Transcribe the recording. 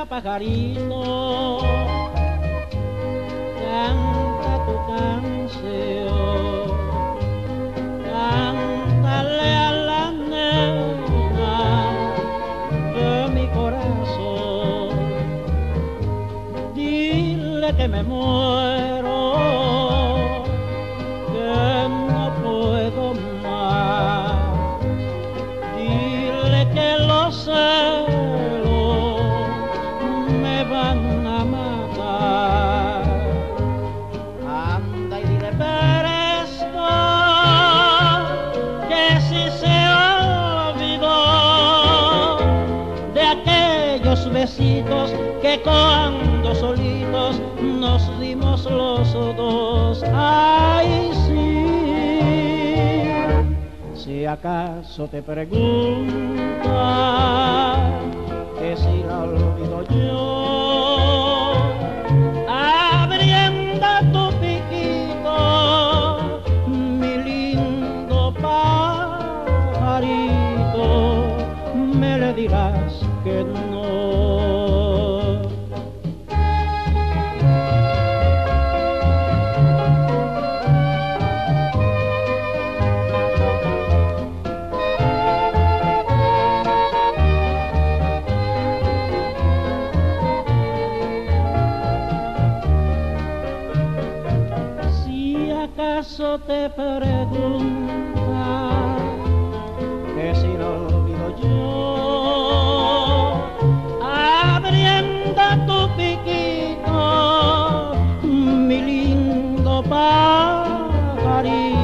pajarito, canta tu canción, cántale a la nena de mi corazón, dile que me muero, que no puedo más, dile que los celos me van a matar. Anda y dile presto que si se olvidó de aquellos besitos que cuando solitos nos dimos los dos. Ay, sí, si acaso te pregunta que si la olvido yo, abrienda tu piquito, mi lindo pajarito, me le dirás que no. ¿Acaso te pregunta que si lo olvido yo, abriendo tu piquito, mi lindo pajarito?